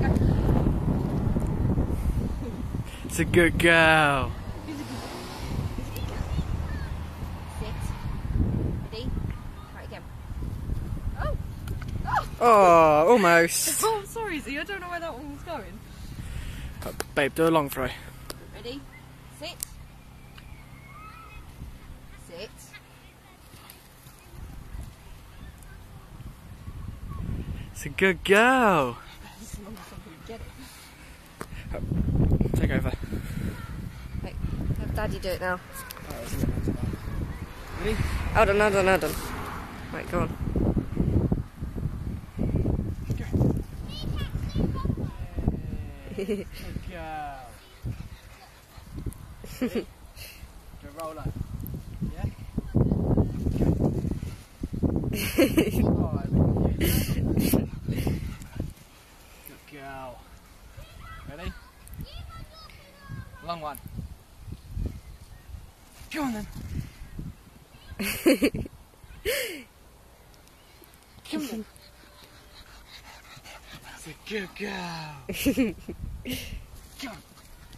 It's a good girl. Oh, almost. Oh, sorry, Z. I don't know where that one was going. Babe, do a long throw. Ready? Sit. Sit. It's a good girl. As long as somebody get it. Take over. Wait, have Daddy do it now. Ready? Hold on. Right, go on. Good girl. Ready? Go roll up. Yeah? Good girl. Ready? Long one. Come on then. Come on. That's a good girl. Come on.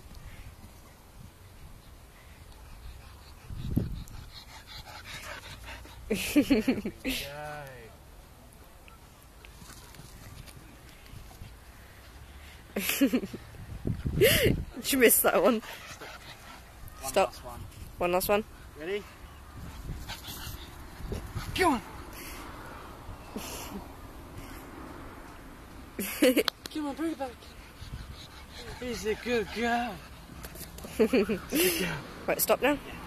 Did you miss that one? Stop. Last one. One last one. Ready? Come on. Come on, bring it back. He's a good girl. Good girl. Right, stop now. Yeah.